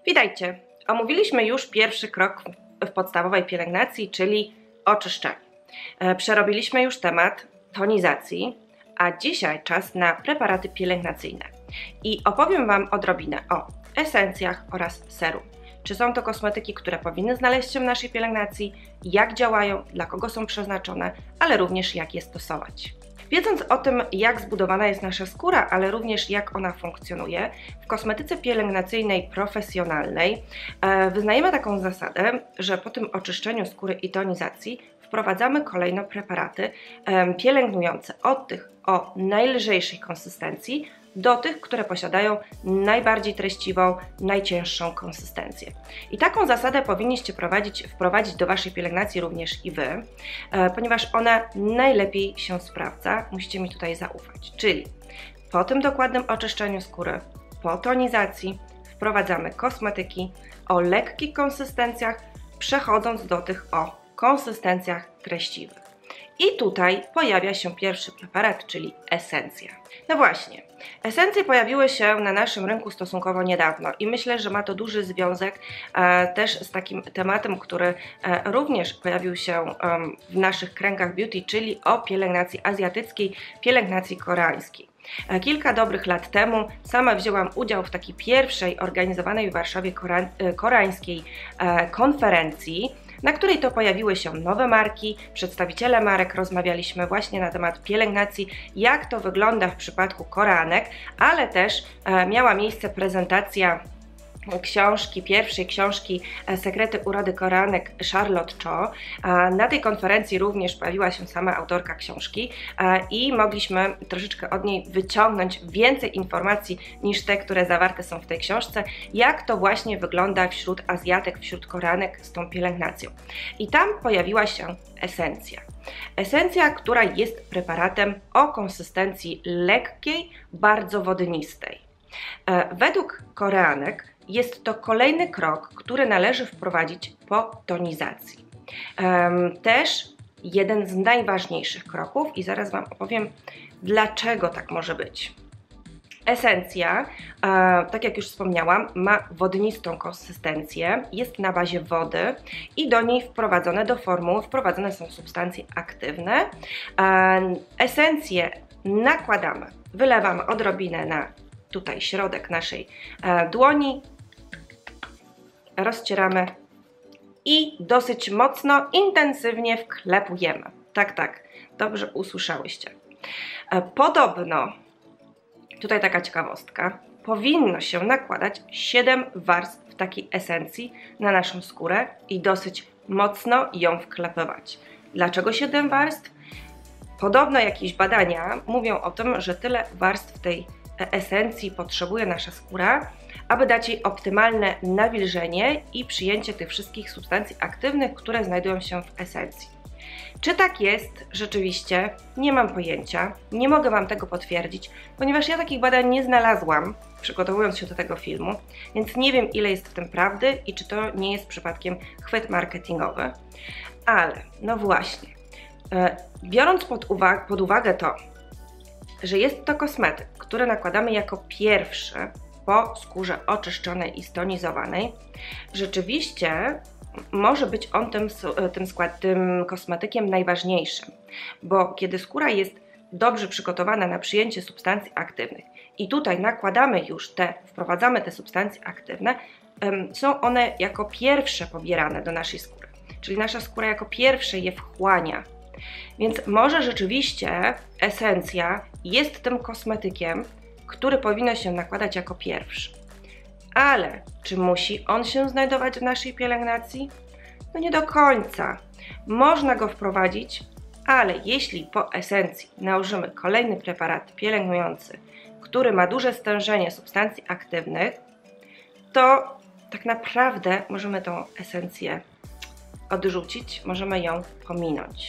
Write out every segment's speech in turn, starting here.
Witajcie! Omówiliśmy już pierwszy krok w podstawowej pielęgnacji, czyli oczyszczanie. Przerobiliśmy już temat tonizacji, a dzisiaj czas na preparaty pielęgnacyjne. I opowiem Wam odrobinę o esencjach oraz serum. Czy są to kosmetyki, które powinny znaleźć się w naszej pielęgnacji, jak działają, dla kogo są przeznaczone, ale również jak je stosować. Wiedząc o tym, jak zbudowana jest nasza skóra, ale również jak ona funkcjonuje, w kosmetyce pielęgnacyjnej profesjonalnej wyznajemy taką zasadę, że po tym oczyszczeniu skóry i tonizacji wprowadzamy kolejno preparaty pielęgnujące od tych o najlżejszej konsystencji do tych, które posiadają najbardziej treściwą, najcięższą konsystencję. I taką zasadę powinniście wprowadzić do Waszej pielęgnacji również i Wy, ponieważ ona najlepiej się sprawdza, musicie mi tutaj zaufać. Czyli po tym dokładnym oczyszczeniu skóry, po tonizacji wprowadzamy kosmetyki o lekkich konsystencjach, przechodząc do tych o konsystencjach treściwych. I tutaj pojawia się pierwszy preparat, czyli esencja. No właśnie, esencje pojawiły się na naszym rynku stosunkowo niedawno i myślę, że ma to duży związek też z takim tematem, który również pojawił się w naszych kręgach beauty, czyli o pielęgnacji azjatyckiej, pielęgnacji koreańskiej. Kilka dobrych lat temu sama wzięłam udział w takiej pierwszej organizowanej w Warszawie koreańskiej konferencji, na której to pojawiły się nowe marki, przedstawiciele marek, rozmawialiśmy właśnie na temat pielęgnacji, jak to wygląda w przypadku koreanek, ale też miała miejsce prezentacja pierwszej książki Sekrety urody koreanek Charlotte Cho. Na tej konferencji również pojawiła się sama autorka książki i mogliśmy troszeczkę od niej wyciągnąć więcej informacji niż te, które zawarte są w tej książce, jak to właśnie wygląda wśród Azjatek, wśród koreanek z tą pielęgnacją. I tam pojawiła się esencja. Esencja, która jest preparatem o konsystencji lekkiej, bardzo wodnistej. Według koreanek jest to kolejny krok, który należy wprowadzić po tonizacji. Też jeden z najważniejszych kroków i zaraz Wam opowiem, dlaczego tak może być. Esencja, tak jak już wspomniałam, ma wodnistą konsystencję, jest na bazie wody i do niej do formuły wprowadzone są substancje aktywne. Esencję nakładamy, wylewamy odrobinę na tutaj środek naszej dłoni, rozcieramy i dosyć mocno, intensywnie wklepujemy. Tak, dobrze usłyszałyście. Podobno, tutaj taka ciekawostka, powinno się nakładać 7 warstw takiej esencji na naszą skórę i dosyć mocno ją wklepywać. Dlaczego 7 warstw? Podobno jakieś badania mówią o tym, że tyle warstw tej esencji potrzebuje nasza skóra, aby dać jej optymalne nawilżenie i przyjęcie tych wszystkich substancji aktywnych, które znajdują się w esencji. Czy tak jest rzeczywiście? Nie mam pojęcia, nie mogę Wam tego potwierdzić, ponieważ ja takich badań nie znalazłam, przygotowując się do tego filmu, więc nie wiem, ile jest w tym prawdy i czy to nie jest przypadkiem chwyt marketingowy. Ale, no właśnie, biorąc pod uwagę to, że jest to kosmetyk, który nakładamy jako pierwszy po skórze oczyszczonej i stonizowanej, rzeczywiście może być on tym kosmetykiem najważniejszym, bo kiedy skóra jest dobrze przygotowana na przyjęcie substancji aktywnych i tutaj wprowadzamy te substancje aktywne, są one jako pierwsze pobierane do naszej skóry, czyli nasza skóra jako pierwsze je wchłania. Więc może rzeczywiście esencja jest tym kosmetykiem, który powinno się nakładać jako pierwszy. Ale czy musi on się znajdować w naszej pielęgnacji? No nie do końca. Można go wprowadzić, ale jeśli po esencji nałożymy kolejny preparat pielęgnujący, który ma duże stężenie substancji aktywnych, to tak naprawdę możemy tą esencję odrzucić, możemy ją pominąć.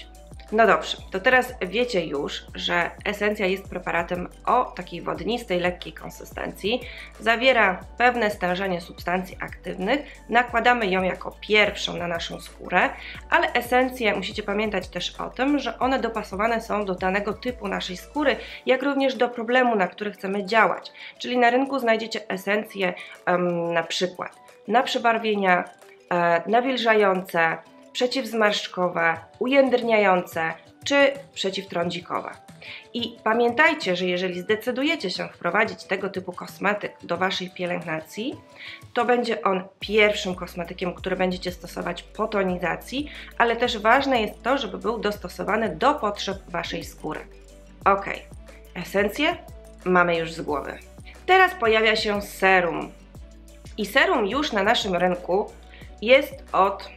No dobrze, to teraz wiecie już, że esencja jest preparatem o takiej wodnistej, lekkiej konsystencji, zawiera pewne stężenie substancji aktywnych, nakładamy ją jako pierwszą na naszą skórę, ale esencje musicie pamiętać też o tym, że one dopasowane są do danego typu naszej skóry, jak również do problemu, na który chcemy działać. Czyli na rynku znajdziecie esencje na przykład na przebarwienia, nawilżające, przeciwzmarszczkowe, ujędrniające czy przeciwtrądzikowe. I pamiętajcie, że jeżeli zdecydujecie się wprowadzić tego typu kosmetyk do Waszej pielęgnacji, to będzie on pierwszym kosmetykiem, który będziecie stosować po tonizacji, ale też ważne jest to, żeby był dostosowany do potrzeb Waszej skóry. Ok, esencje mamy już z głowy. Teraz pojawia się serum. I serum już na naszym rynku jest od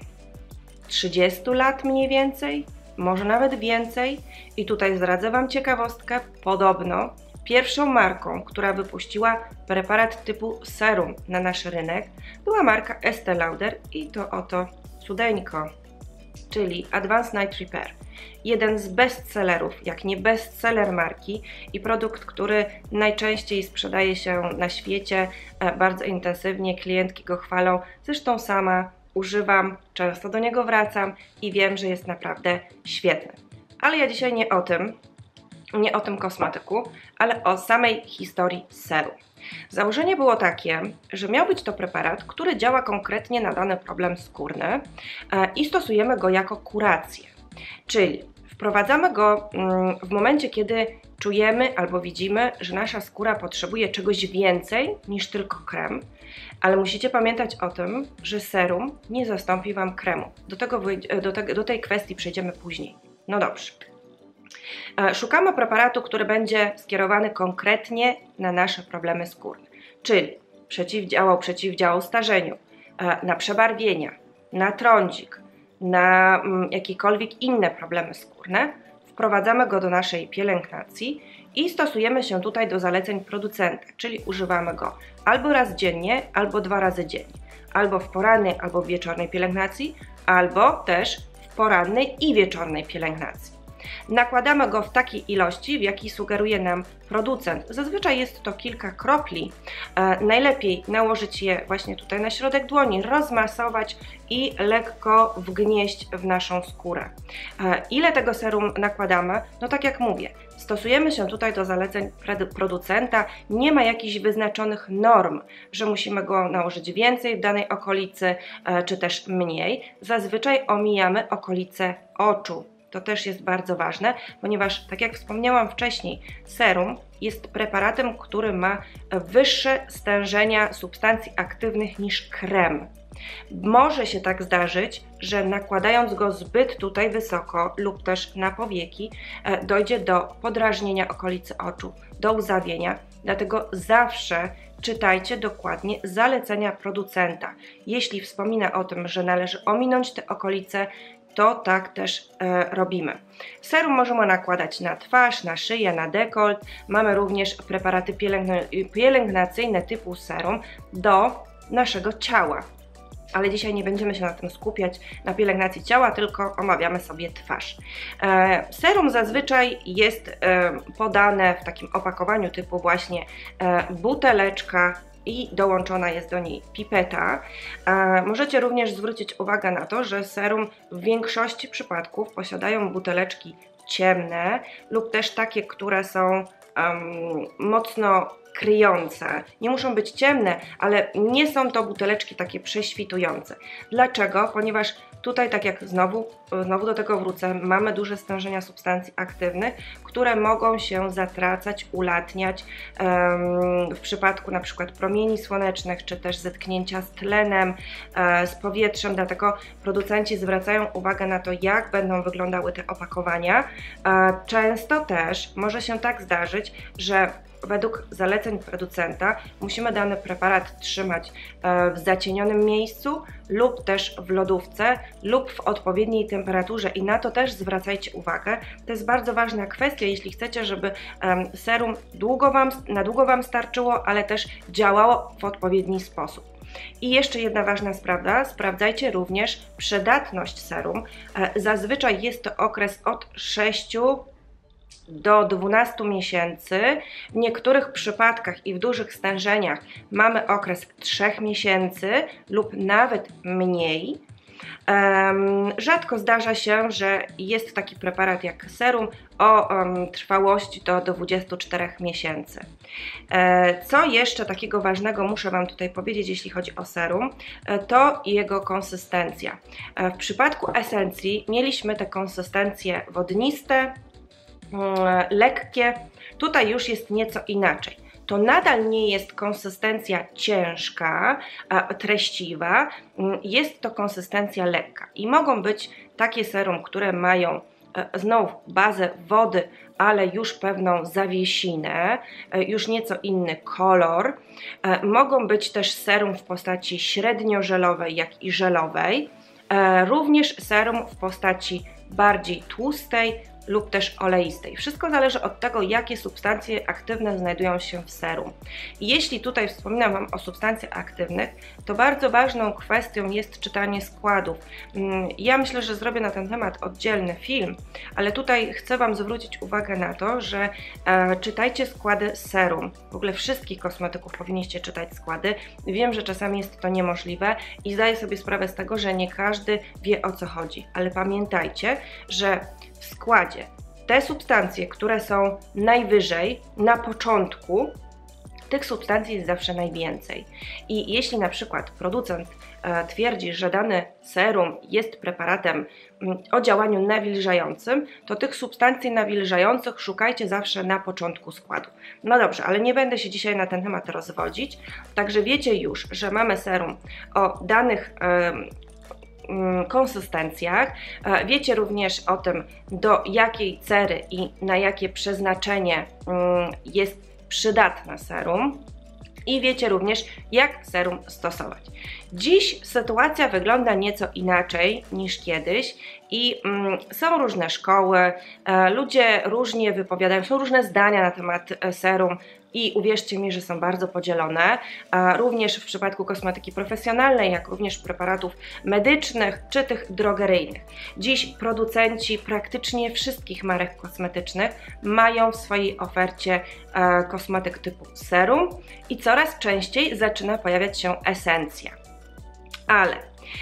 30 lat mniej więcej, może nawet więcej. I tutaj zdradzę Wam ciekawostkę, podobno pierwszą marką, która wypuściła preparat typu serum na nasz rynek, była marka Estée Lauder i to oto cudeńko, czyli Advanced Night Repair. Jeden z bestsellerów, jak nie bestseller marki i produkt, który najczęściej sprzedaje się na świecie bardzo intensywnie, klientki go chwalą, zresztą sama używam, często do niego wracam i wiem, że jest naprawdę świetny. Ale ja dzisiaj nie o tym kosmetyku, ale o samej historii serum. Założenie było takie, że miał być to preparat, który działa konkretnie na dany problem skórny i stosujemy go jako kurację. Czyli wprowadzamy go w momencie, kiedy czujemy albo widzimy, że nasza skóra potrzebuje czegoś więcej niż tylko krem, ale musicie pamiętać o tym, że serum nie zastąpi Wam kremu. Do tej kwestii przejdziemy później. No dobrze. Szukamy preparatu, który będzie skierowany konkretnie na nasze problemy skórne, czyli przeciwdziałał starzeniu, na przebarwienia, na trądzik, na jakiekolwiek inne problemy skórne. Wprowadzamy go do naszej pielęgnacji i stosujemy się tutaj do zaleceń producenta, czyli używamy go albo raz dziennie, albo 2 razy dziennie, albo w porannej, albo w wieczornej pielęgnacji, albo też w porannej i wieczornej pielęgnacji. Nakładamy go w takiej ilości, w jakiej sugeruje nam producent. Zazwyczaj jest to kilka kropli. Najlepiej nałożyć je właśnie tutaj na środek dłoni, rozmasować i lekko wgnieść w naszą skórę. Ile tego serum nakładamy? No tak jak mówię, stosujemy się tutaj do zaleceń producenta, nie ma jakichś wyznaczonych norm, że musimy go nałożyć więcej w danej okolicy, czy też mniej. Zazwyczaj omijamy okolice oczu. To też jest bardzo ważne, ponieważ, tak jak wspomniałam wcześniej, serum jest preparatem, który ma wyższe stężenia substancji aktywnych niż krem. Może się tak zdarzyć, że nakładając go zbyt tutaj wysoko lub też na powieki, dojdzie do podrażnienia okolicy oczu, do łzawienia, dlatego zawsze czytajcie dokładnie zalecenia producenta. Jeśli wspomina o tym, że należy ominąć te okolice, to tak też robimy. Serum możemy nakładać na twarz, na szyję, na dekolt. Mamy również preparaty pielęgnacyjne typu serum do naszego ciała. Ale dzisiaj nie będziemy się na tym skupiać, na pielęgnacji ciała, tylko omawiamy sobie twarz. Serum zazwyczaj jest podane w takim opakowaniu typu właśnie buteleczka i dołączona jest do niej pipeta. Możecie również zwrócić uwagę na to, że serum w większości przypadków posiadają buteleczki ciemne lub też takie, które są mocno kryjące. Nie muszą być ciemne, ale nie są to buteleczki takie prześwitujące. Dlaczego? Ponieważ tutaj, tak jak znowu do tego wrócę, mamy duże stężenia substancji aktywnych, które mogą się zatracać, ulatniać w przypadku na przykład promieni słonecznych, czy też zetknięcia z tlenem, z powietrzem, dlatego producenci zwracają uwagę na to, jak będą wyglądały te opakowania. Często też może się tak zdarzyć, że według zaleceń producenta musimy dany preparat trzymać w zacienionym miejscu lub też w lodówce lub w odpowiedniej temperaturze i na to też zwracajcie uwagę. To jest bardzo ważna kwestia, jeśli chcecie, żeby serum na długo Wam starczyło, ale też działało w odpowiedni sposób. I jeszcze jedna ważna sprawa, sprawdzajcie również przydatność serum. Zazwyczaj jest to okres od 6 do 12 miesięcy. W niektórych przypadkach i w dużych stężeniach mamy okres 3 miesięcy lub nawet mniej. Rzadko zdarza się, że jest taki preparat jak serum o trwałości do 24 miesięcy. Co jeszcze takiego ważnego muszę Wam tutaj powiedzieć, jeśli chodzi o serum, to jego konsystencja. W przypadku esencji mieliśmy te konsystencje wodniste, lekkie, tutaj już jest nieco inaczej. To nadal nie jest konsystencja ciężka, treściwa, jest to konsystencja lekka i mogą być takie serum, które mają znów bazę wody, ale już pewną zawiesinę, już nieco inny kolor. Mogą być też serum w postaci średnio-żelowej, jak i żelowej, również serum w postaci bardziej tłustej lub też oleistej. Wszystko zależy od tego, jakie substancje aktywne znajdują się w serum. I jeśli tutaj wspominam Wam o substancjach aktywnych, to bardzo ważną kwestią jest czytanie składów. Ja myślę, że zrobię na ten temat oddzielny film, ale tutaj chcę Wam zwrócić uwagę na to, że czytajcie składy serum. W ogóle wszystkich kosmetyków powinniście czytać składy. Wiem, że czasami jest to niemożliwe i zdaję sobie sprawę z tego, że nie każdy wie, o co chodzi, ale pamiętajcie, że w składzie te substancje, które są najwyżej, na początku, tych substancji jest zawsze najwięcej. I jeśli na przykład producent twierdzi, że dany serum jest preparatem o działaniu nawilżającym, to tych substancji nawilżających szukajcie zawsze na początku składu. No dobrze, ale nie będę się dzisiaj na ten temat rozwodzić, także wiecie już, że mamy serum o danych konsystencjach. Wiecie również o tym, do jakiej cery i na jakie przeznaczenie jest przydatne serum. I wiecie również, jak serum stosować. Dziś sytuacja wygląda nieco inaczej niż kiedyś i są różne szkoły, ludzie różnie wypowiadają, są różne zdania na temat serum i uwierzcie mi, że są bardzo podzielone, również w przypadku kosmetyki profesjonalnej, jak również preparatów medycznych czy tych drogeryjnych. Dziś producenci praktycznie wszystkich marek kosmetycznych mają w swojej ofercie kosmetyk typu serum i coraz częściej zaczyna pojawiać się esencja. Ale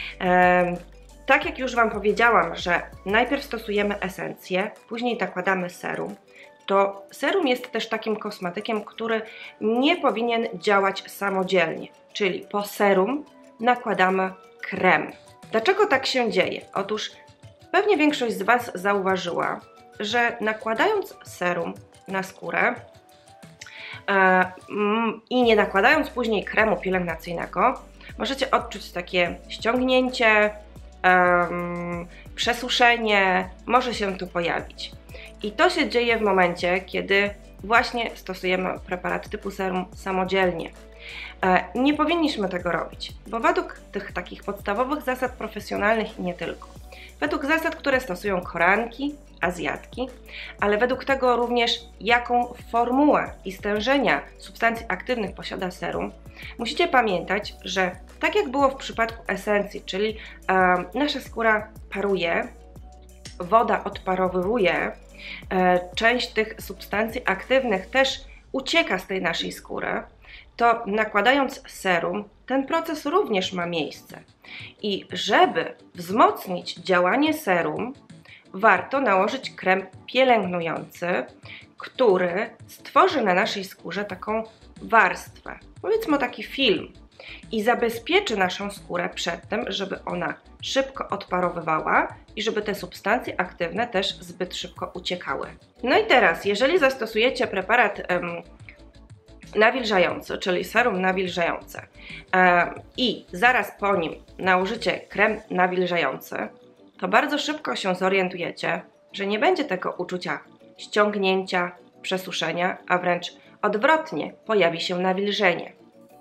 tak jak już Wam powiedziałam, że najpierw stosujemy esencję, później nakładamy serum, to serum jest też takim kosmetykiem, który nie powinien działać samodzielnie, czyli po serum nakładamy krem. Dlaczego tak się dzieje? Otóż pewnie większość z Was zauważyła, że nakładając serum na skórę i nie nakładając później kremu pielęgnacyjnego, możecie odczuć takie ściągnięcie, przesuszenie, może się tu pojawić. I to się dzieje w momencie, kiedy właśnie stosujemy preparat typu serum samodzielnie. Nie powinniśmy tego robić, bo według tych takich podstawowych zasad profesjonalnych i nie tylko, według zasad, które stosują Koreanki, Azjatki, ale według tego również, jaką formułę i stężenia substancji aktywnych posiada serum, musicie pamiętać, że tak jak było w przypadku esencji, czyli nasza skóra paruje, woda odparowywuje, część tych substancji aktywnych też ucieka z tej naszej skóry, to nakładając serum, ten proces również ma miejsce. I żeby wzmocnić działanie serum, warto nałożyć krem pielęgnujący, który stworzy na naszej skórze taką warstwę, powiedzmy taki film, i zabezpieczy naszą skórę przed tym, żeby ona szybko odparowywała i żeby te substancje aktywne też zbyt szybko uciekały. No i teraz, jeżeli zastosujecie preparat nawilżający, czyli serum nawilżające i zaraz po nim nałożycie krem nawilżający, to bardzo szybko się zorientujecie, że nie będzie tego uczucia ściągnięcia, przesuszenia, a wręcz odwrotnie, pojawi się nawilżenie.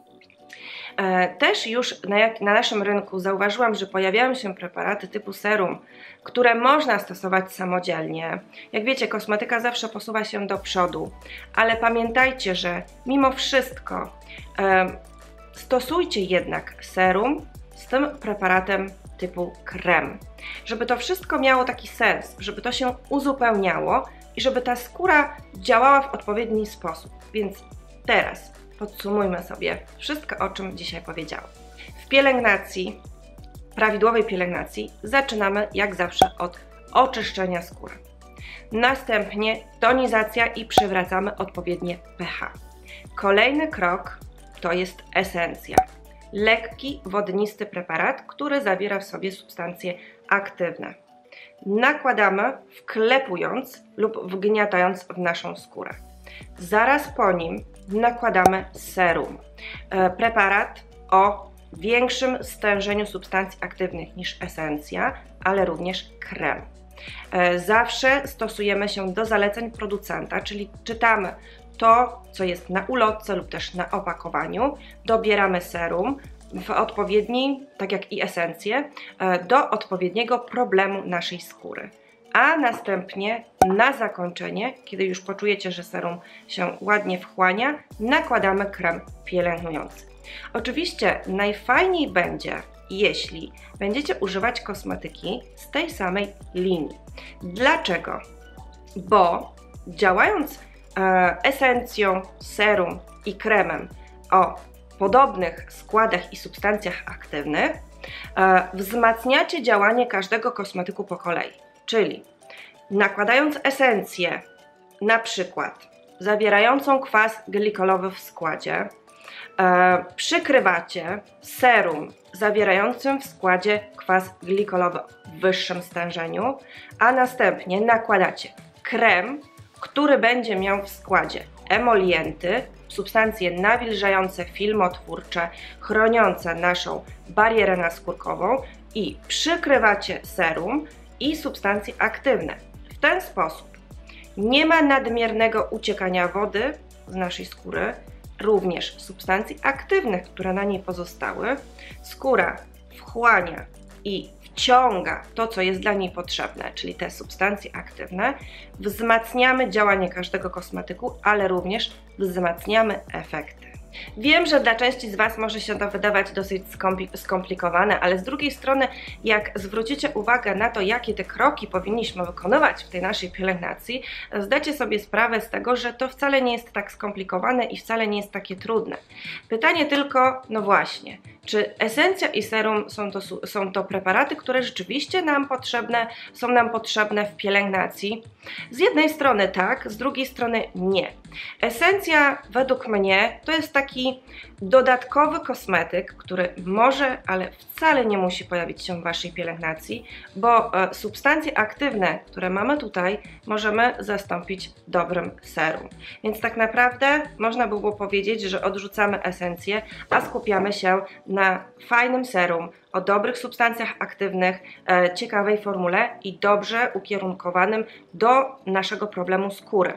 Też już na naszym rynku zauważyłam, że pojawiają się preparaty typu serum, które można stosować samodzielnie. Jak wiecie, kosmetyka zawsze posuwa się do przodu, ale pamiętajcie, że mimo wszystko stosujcie jednak serum z tym preparatem typu krem, żeby to wszystko miało taki sens, żeby to się uzupełniało i żeby ta skóra działała w odpowiedni sposób. Więc teraz podsumujmy sobie wszystko, o czym dzisiaj powiedziałam. W pielęgnacji, prawidłowej pielęgnacji, zaczynamy jak zawsze od oczyszczenia skóry. Następnie tonizacja i przywracamy odpowiednie pH. Kolejny krok to jest esencja. Lekki, wodnisty preparat, który zawiera w sobie substancje aktywne. Nakładamy, wklepując lub wgniatając w naszą skórę. Zaraz po nim nakładamy serum. Preparat o większym stężeniu substancji aktywnych niż esencja, ale również krem. Zawsze stosujemy się do zaleceń producenta, czyli czytamy to, co jest na ulotce lub też na opakowaniu, dobieramy serum w odpowiedni, tak jak i esencję, do odpowiedniego problemu naszej skóry. A następnie na zakończenie, kiedy już poczujecie, że serum się ładnie wchłania, nakładamy krem pielęgnujący. Oczywiście najfajniej będzie, jeśli będziecie używać kosmetyki z tej samej linii. Dlaczego? Bo działając esencją, serum i kremem o podobnych składach i substancjach aktywnych, wzmacniacie działanie każdego kosmetyku po kolei. Czyli nakładając esencję, na przykład zawierającą kwas glikolowy w składzie, przykrywacie serum zawierającym w składzie kwas glikolowy w wyższym stężeniu, a następnie nakładacie krem, który będzie miał w składzie emolienty, substancje nawilżające, filmotwórcze, chroniące naszą barierę naskórkową i przykrywacie serum i substancje aktywne. W ten sposób nie ma nadmiernego uciekania wody z naszej skóry, również substancji aktywnych, które na niej pozostały. Skóra wchłania i wciąga to, co jest dla niej potrzebne, czyli te substancje aktywne. Wzmacniamy działanie każdego kosmetyku, ale również wzmacniamy efekty. Wiem, że dla części z Was może się to wydawać dosyć skomplikowane, ale z drugiej strony, jak zwrócicie uwagę na to, jakie te kroki powinniśmy wykonywać w tej naszej pielęgnacji, zdacie sobie sprawę z tego, że to wcale nie jest tak skomplikowane i wcale nie jest takie trudne. Pytanie tylko, no właśnie, czy esencja i serum są to preparaty, które rzeczywiście są nam potrzebne w pielęgnacji? Z jednej strony tak, z drugiej strony nie. Esencja według mnie to jest taki dodatkowy kosmetyk, który może, ale wcale nie musi pojawić się w Waszej pielęgnacji, bo substancje aktywne, które mamy tutaj, możemy zastąpić dobrym serum. Więc tak naprawdę można by było powiedzieć, że odrzucamy esencję, a skupiamy się na fajnym serum, o dobrych substancjach aktywnych, ciekawej formule i dobrze ukierunkowanym do naszego problemu skóry.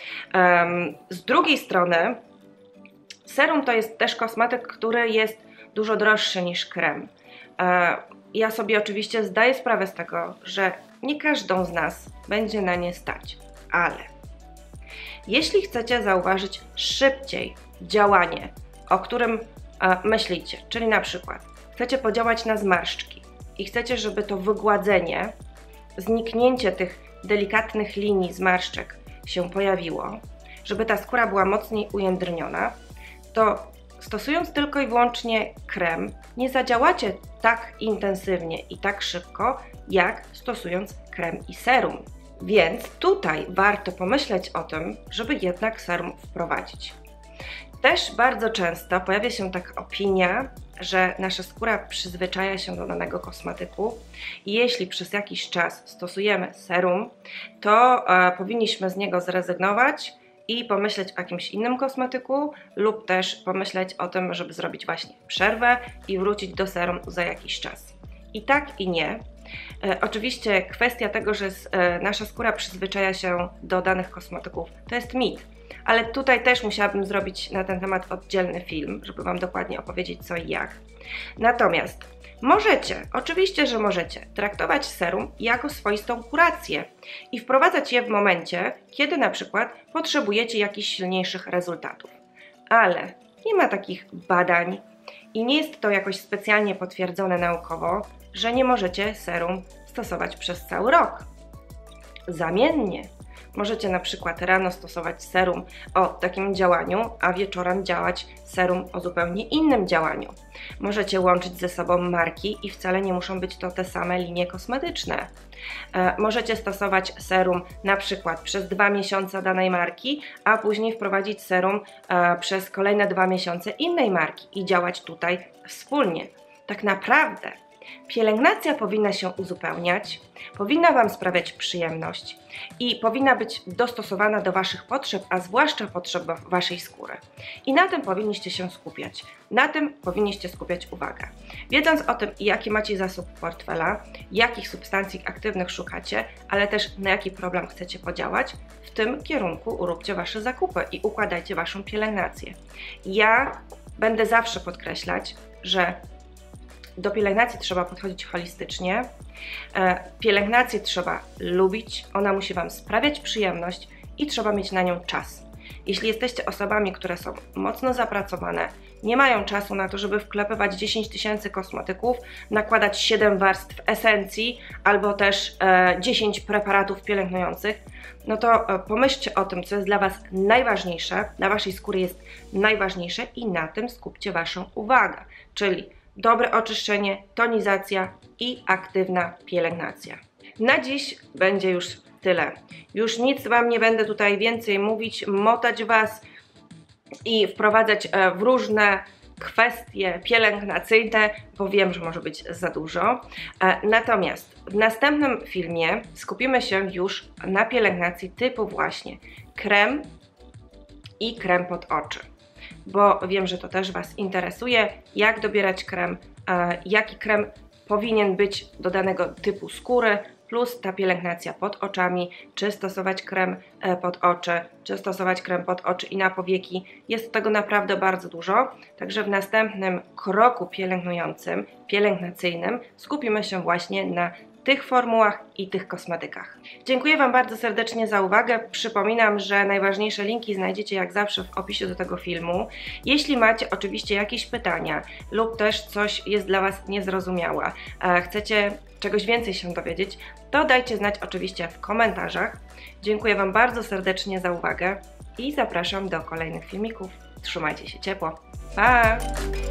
Z drugiej strony serum to jest też kosmetyk, który jest dużo droższy niż krem. Ja sobie oczywiście zdaję sprawę z tego, że nie każdą z nas będzie na nie stać, ale jeśli chcecie zauważyć szybciej działanie, o którym myślicie, czyli na przykład chcecie podziałać na zmarszczki i chcecie, żeby to wygładzenie, zniknięcie tych delikatnych linii zmarszczek się pojawiło, żeby ta skóra była mocniej ujędrniona, to stosując tylko i wyłącznie krem, nie zadziałacie tak intensywnie i tak szybko, jak stosując krem i serum. Więc tutaj warto pomyśleć o tym, żeby jednak serum wprowadzić. Też bardzo często pojawia się taka opinia, że nasza skóra przyzwyczaja się do danego kosmetyku i jeśli przez jakiś czas stosujemy serum, to powinniśmy z niego zrezygnować i pomyśleć o jakimś innym kosmetyku lub też pomyśleć o tym, żeby zrobić właśnie przerwę i wrócić do serum za jakiś czas. I tak i nie. Oczywiście kwestia tego, że nasza skóra przyzwyczaja się do danych kosmetyków, to jest mit. Ale tutaj też musiałabym zrobić na ten temat oddzielny film, żeby Wam dokładnie opowiedzieć co i jak. Natomiast możecie, oczywiście, że możecie traktować serum jako swoistą kurację i wprowadzać je w momencie, kiedy na przykład potrzebujecie jakichś silniejszych rezultatów. Ale nie ma takich badań, i nie jest to jakoś specjalnie potwierdzone naukowo, że nie możecie serum stosować przez cały rok. Zamiennie. Możecie na przykład rano stosować serum o takim działaniu, a wieczorem działać serum o zupełnie innym działaniu. Możecie łączyć ze sobą marki i wcale nie muszą być to te same linie kosmetyczne. Możecie stosować serum na przykład przez 2 miesiące danej marki, a później wprowadzić serum przez kolejne 2 miesiące innej marki i działać tutaj wspólnie. Tak naprawdę pielęgnacja powinna się uzupełniać, powinna Wam sprawiać przyjemność i powinna być dostosowana do Waszych potrzeb, a zwłaszcza potrzeb Waszej skóry. I na tym powinniście się skupiać. Na tym powinniście skupiać uwagę. Wiedząc o tym, jaki macie zasób portfela, jakich substancji aktywnych szukacie, ale też na jaki problem chcecie podziałać, w tym kierunku róbcie Wasze zakupy i układajcie Waszą pielęgnację. Ja będę zawsze podkreślać, że do pielęgnacji trzeba podchodzić holistycznie, pielęgnację trzeba lubić, ona musi Wam sprawiać przyjemność i trzeba mieć na nią czas. Jeśli jesteście osobami, które są mocno zapracowane, nie mają czasu na to, żeby wklepywać 10 000 kosmetyków, nakładać 7 warstw esencji albo też 10 preparatów pielęgnujących, no to pomyślcie o tym, co jest dla Was najważniejsze, dla Waszej skóry jest najważniejsze i na tym skupcie Waszą uwagę, czyli dobre oczyszczenie, tonizacja i aktywna pielęgnacja. Na dziś będzie już tyle. Już nic Wam nie będę tutaj więcej mówić, motać Was i wprowadzać w różne kwestie pielęgnacyjne, bo wiem, że może być za dużo. Natomiast w następnym filmie skupimy się już na pielęgnacji typu właśnie krem i krem pod oczy. Bo wiem, że to też Was interesuje, jak dobierać krem, jaki krem powinien być do danego typu skóry, plus ta pielęgnacja pod oczami, czy stosować krem pod oczy, czy stosować krem pod oczy i na powieki. Jest tego naprawdę bardzo dużo, także w następnym kroku pielęgnującym, pielęgnacyjnym skupimy się właśnie na tych formułach i tych kosmetykach. Dziękuję Wam bardzo serdecznie za uwagę. Przypominam, że najważniejsze linki znajdziecie jak zawsze w opisie do tego filmu. Jeśli macie oczywiście jakieś pytania lub też coś jest dla Was niezrozumiałe, chcecie czegoś więcej się dowiedzieć, to dajcie znać oczywiście w komentarzach. Dziękuję Wam bardzo serdecznie za uwagę i zapraszam do kolejnych filmików. Trzymajcie się ciepło. Pa!